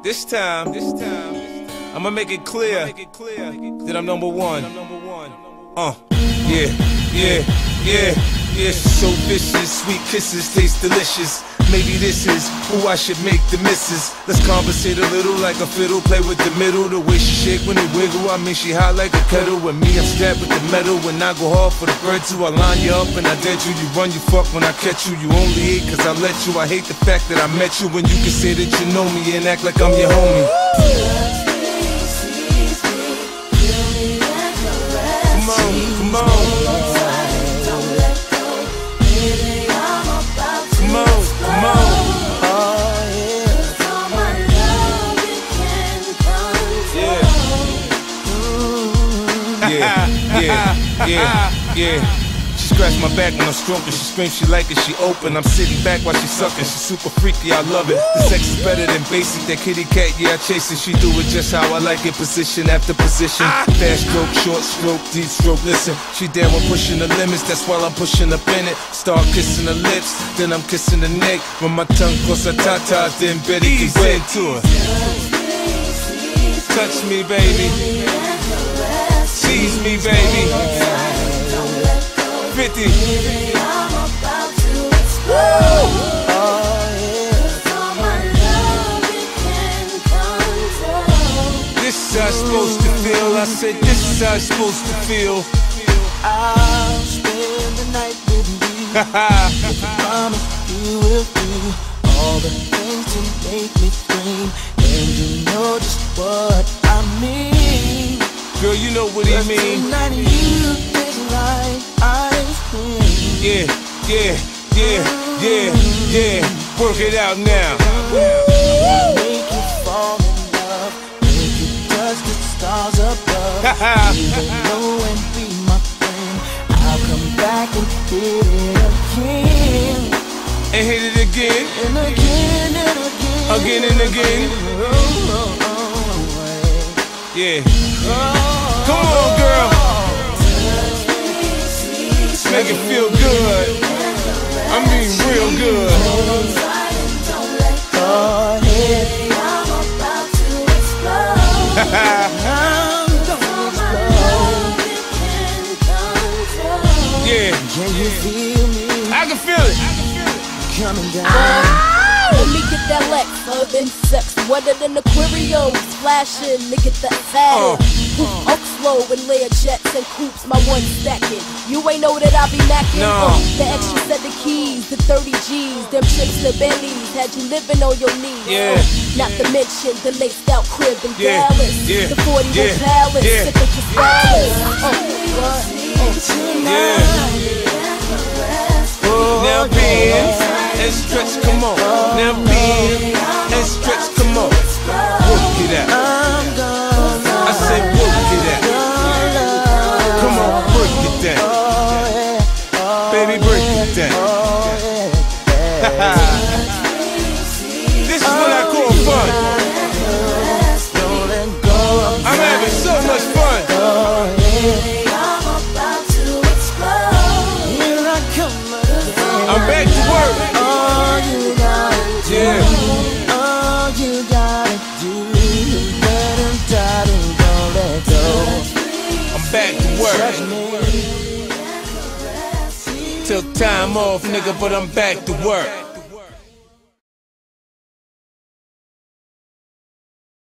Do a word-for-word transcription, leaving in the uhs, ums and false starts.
This time, this time, I'ma make it clear that I'm number one. Uh, yeah, yeah, yeah, yeah. So vicious, sweet kisses taste delicious. Maybe this is who I should make the missus. Let's conversate a little like a fiddle, play with the middle. The way she shake when it wiggle, I mean she hot like a kettle. With me, I'm strapped with the metal. When I go hard for the bread too, I line you up and I dead you. You run, you fuck when I catch you. You only hate cause I let you. I hate the fact that I met you. When you can say that you know me and act like I'm your homie. Come on, come on. Yeah, yeah, yeah, yeah. She scratched my back when I'm stroking. She screams she like it, she open. I'm sitting back while she sucking. She super freaky, I love it. The sex is better than basic. That kitty cat, yeah, I chase it. She do it just how I like it, position after position. Fast stroke, short stroke, deep stroke. Listen, she down with pushing the limits. That's while I'm pushing up in it. Start kissing her lips, then I'm kissing the neck. When my tongue cross her tata, then Betty can wet to her. Touch me, baby. Tease me, baby. fifty. This is how it's supposed to feel. I said this is how it's supposed to feel. I'll spend the night with you. If I promise you will do all the things to make me scream. And you know just what I mean. Girl, you know what he mean. Tonight you is like ice cream. Yeah, yeah, yeah, yeah, yeah. Work it out now. Make you fall in love. Make you touch the stars above. Even know and be my friend. I'll come back and hit it again. And hit it again. And again and again. Again and again. Oh, oh, oh, yeah. oh. Come on, girl. Make it feel good. I mean real good. Go ahead. I'm about to explode. I'm gonna explode. Yeah. Can you feel me? I can feel it. Coming down. Ah, let me get that Lex, urban sex, wetter than Aquarius, flashing, nigga that fat. Uh. Up slow and layer jets and coops, my one stacking. You ain't know that I be macking. No. Uh, the extra set of keys, the thirty G's, them trips to Bentley's, had you living on your knees. Yeah. Uh, not to mention the laced out crib in Yeah. Dallas, Yeah. the forty Yeah. palace, Yeah. sipping for stylist. Uh, what? Uh, Yeah. Now bend and stretch, come on. Now bend and stretch, come on. Work it out. I'm gonna I said work it out. Come on, break it down. Baby, break it down. This is what I call fun. I'm having so much fun. I'm back to work. All you gotta do, Yeah. all you gotta do, let him die and don't let go. I'm back to work. Till time off, nigga, but I'm back to work.